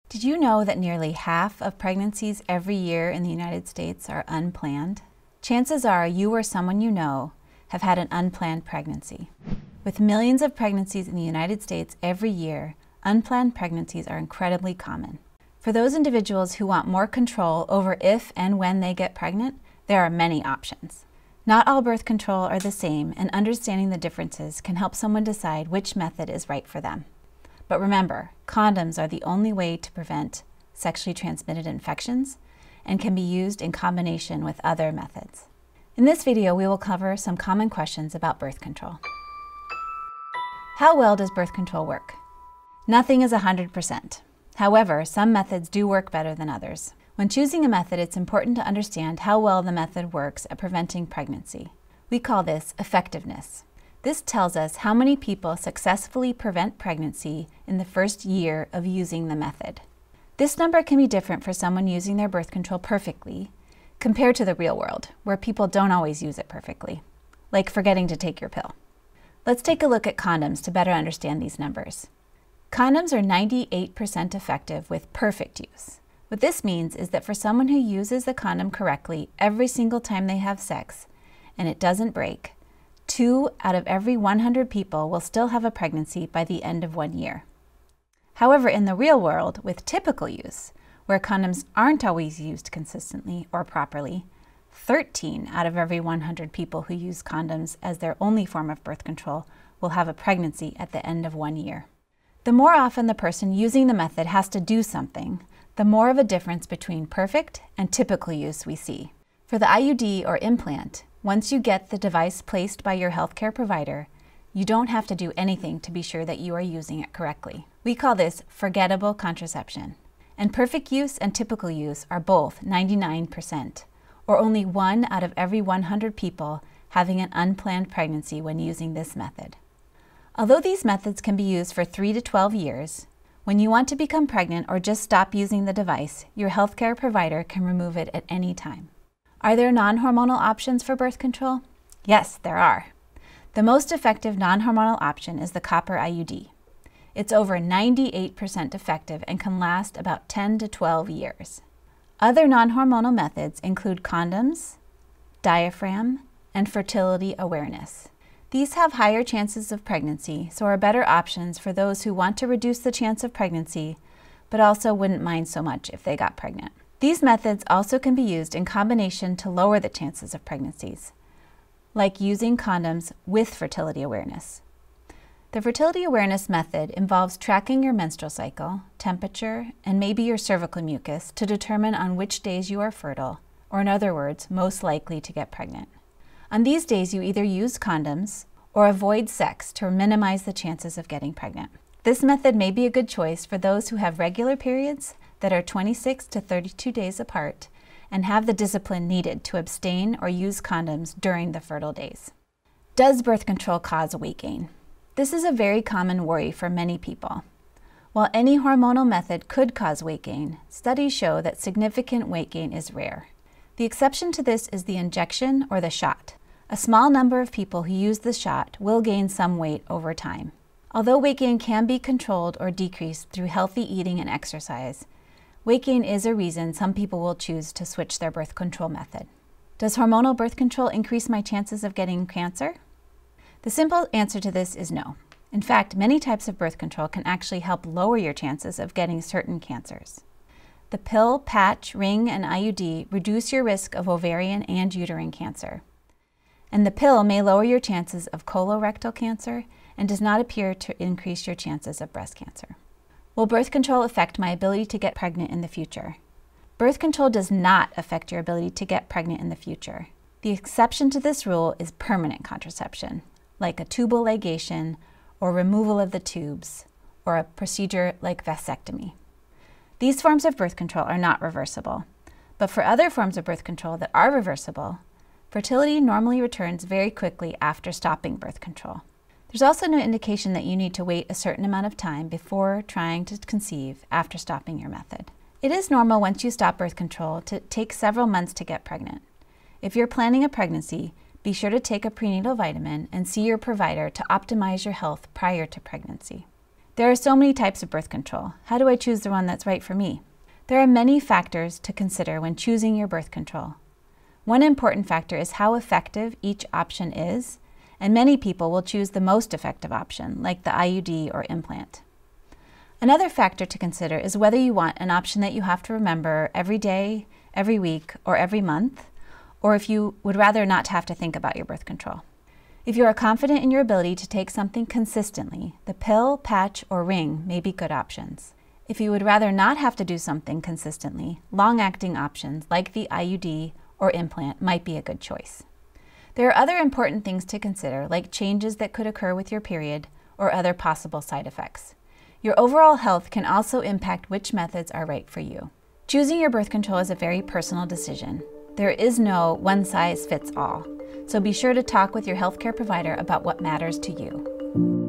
Did you know that nearly half of pregnancies every year in the United States are unplanned? Chances are you or someone you know have had an unplanned pregnancy. With millions of pregnancies in the United States every year, unplanned pregnancies are incredibly common. For those individuals who want more control over if and when they get pregnant, there are many options. Not all birth control are the same, and understanding the differences can help someone decide which method is right for them. But remember, condoms are the only way to prevent sexually transmitted infections and can be used in combination with other methods. In this video, we will cover some common questions about birth control. How well does birth control work? Nothing is 100%. However, some methods do work better than others. When choosing a method, it's important to understand how well the method works at preventing pregnancy. We call this effectiveness. This tells us how many people successfully prevent pregnancy in the first year of using the method. This number can be different for someone using their birth control perfectly compared to the real world, where people don't always use it perfectly, like forgetting to take your pill. Let's take a look at condoms to better understand these numbers. Condoms are 98% effective with perfect use. What this means is that for someone who uses the condom correctly every single time they have sex, and it doesn't break, 2 out of every 100 people will still have a pregnancy by the end of 1 year. However, in the real world, with typical use, where condoms aren't always used consistently or properly, 13 out of every 100 people who use condoms as their only form of birth control will have a pregnancy at the end of 1 year. The more often the person using the method has to do something, the more of a difference between perfect and typical use we see. For the IUD or implant, once you get the device placed by your healthcare provider, you don't have to do anything to be sure that you are using it correctly. We call this forgettable contraception. And perfect use and typical use are both 99%, or only 1 out of every 100 people having an unplanned pregnancy when using this method. Although these methods can be used for 3 to 12 years, when you want to become pregnant or just stop using the device, your healthcare provider can remove it at any time. Are there non-hormonal options for birth control? Yes, there are. The most effective non-hormonal option is the copper IUD. It's over 98% effective and can last about 10 to 12 years. Other non-hormonal methods include condoms, diaphragm, and fertility awareness. These have higher chances of pregnancy, so are better options for those who want to reduce the chance of pregnancy, but also wouldn't mind so much if they got pregnant. These methods also can be used in combination to lower the chances of pregnancies, like using condoms with fertility awareness. The fertility awareness method involves tracking your menstrual cycle, temperature, and maybe your cervical mucus to determine on which days you are fertile, or in other words, most likely to get pregnant. On these days, you either use condoms or avoid sex to minimize the chances of getting pregnant. This method may be a good choice for those who have regular periods that are 26 to 32 days apart and have the discipline needed to abstain or use condoms during the fertile days. Does birth control cause weight gain? This is a very common worry for many people. While any hormonal method could cause weight gain, studies show that significant weight gain is rare. The exception to this is the injection or the shot. A small number of people who use the shot will gain some weight over time. Although weight gain can be controlled or decreased through healthy eating and exercise, weight gain is a reason some people will choose to switch their birth control method. Does hormonal birth control increase my chances of getting cancer? The simple answer to this is no. In fact, many types of birth control can actually help lower your chances of getting certain cancers. The pill, patch, ring, and IUD reduce your risk of ovarian and uterine cancer. And the pill may lower your chances of colorectal cancer and does not appear to increase your chances of breast cancer. Will birth control affect my ability to get pregnant in the future? Birth control does not affect your ability to get pregnant in the future. The exception to this rule is permanent contraception, like a tubal ligation or removal of the tubes, or a procedure like vasectomy. These forms of birth control are not reversible, but for other forms of birth control that are reversible, fertility normally returns very quickly after stopping birth control. There's also no indication that you need to wait a certain amount of time before trying to conceive after stopping your method. It is normal once you stop birth control to take several months to get pregnant. If you're planning a pregnancy, be sure to take a prenatal vitamin and see your provider to optimize your health prior to pregnancy. There are so many types of birth control. How do I choose the one that's right for me? There are many factors to consider when choosing your birth control. One important factor is how effective each option is, and many people will choose the most effective option, like the IUD or implant. Another factor to consider is whether you want an option that you have to remember every day, every week, or every month, or if you would rather not have to think about your birth control. If you are confident in your ability to take something consistently, the pill, patch, or ring may be good options. If you would rather not have to do something consistently, long-acting options like the IUD or implant might be a good choice. There are other important things to consider, like changes that could occur with your period or other possible side effects. Your overall health can also impact which methods are right for you. Choosing your birth control is a very personal decision. There is no one-size-fits-all, so be sure to talk with your healthcare provider about what matters to you.